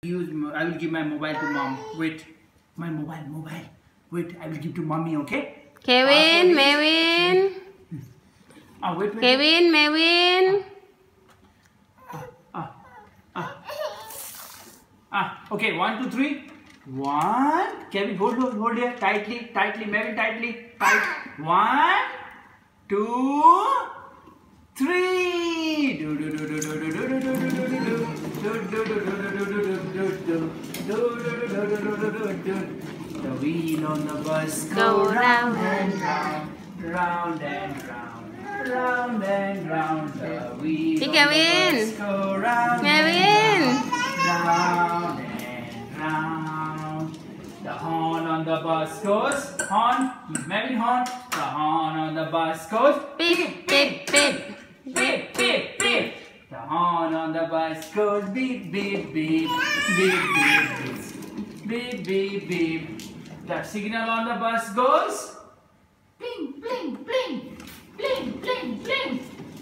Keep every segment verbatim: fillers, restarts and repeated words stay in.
use I will give my mobile to mom. Wait, my mobile, mobile. Wait, I will give to mommy. Okay. Kevin, Mevin. Ah, wait, wait. Kevin, Mevin. Ah, ah, ah. Ah, okay. One, two, three. One. Kevin, hold, hold, hold here. Tightly, tightly. Mevin, tightly. Tight. One, two, three. Do do do do do do do do do do do do. The wheel on the bus go round and round, round and round, round and round. The wheel on the bus go round and round, round and round. The horn on the bus goes horn, Mevin horn. The horn on the bus goes beep beep beep beep beep beep. The horn on the bus goes beep beep beep beep beep beep beep beep beep. The signal on the bus goes bling bling bling bling bling bling.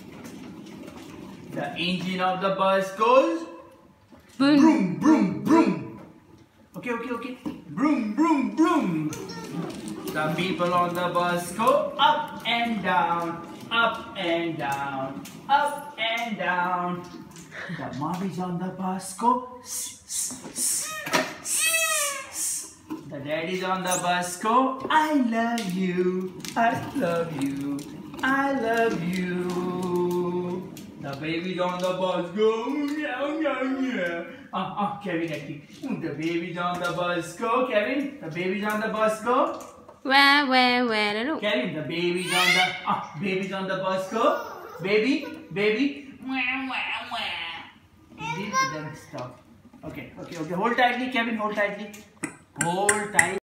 The engine of the bus goes Boom. broom broom broom. Okay, okay, okay. Broom broom broom. The people on the bus go up and down, up and down, up and down. The mommies on the bus go s, s, s, s, s. The daddies on the bus go I love you, I love you, I love you. The babies on the bus go meow meow meow. Ah ah, Kevin acting. The babies on the bus go, Kevin. The babies on the bus go. Where, where, where, look. Kevin, the babies on the ah, babies on the bus go. Baby, baby. Wah, wah, wah. This then stop. Okay, okay, okay. Hold tightly, Kevin. Hold tightly. Hold tight.